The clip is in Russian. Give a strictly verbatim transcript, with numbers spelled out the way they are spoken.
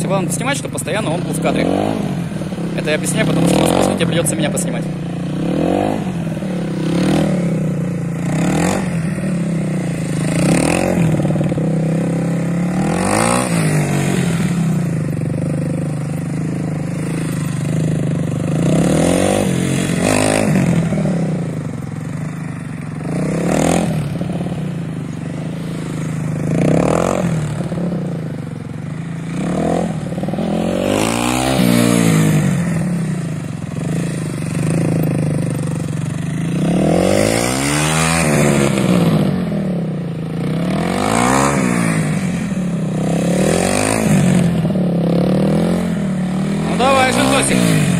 старайся главное снимать, чтобы постоянно он был в кадре. Это я объясняю, потому что, возможно, тебе придется меня поснимать. Давай же, Тосик.